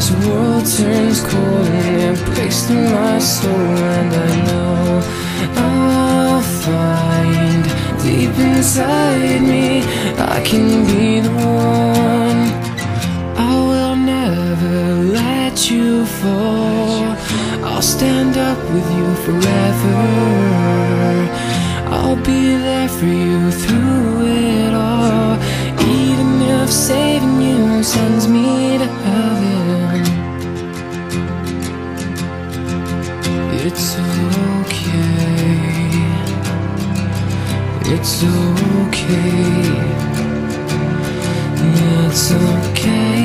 this world turns cold and it breaks through my soul, and I know I'll find deep inside me I can be the one. I will never let you fall. I'll stand up with you forever. I'll be there for you through it all, even if saving you sends me to heaven. It's okay. It's okay. It's okay.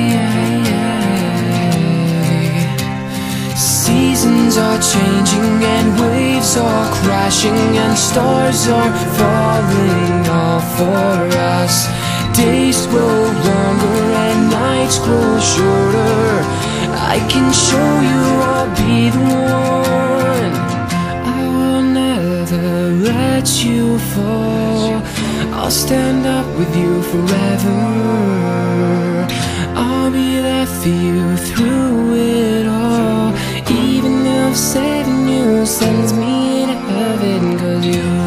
Seasons are changing and waves are crashing and stars are falling all for us. Days grow longer and nights grow shorter. I can show you I'll be the one. I will never let you fall. I'll stand up with you forever. I'll be there for you through it all, even if saving you sends me to heaven, 'cause you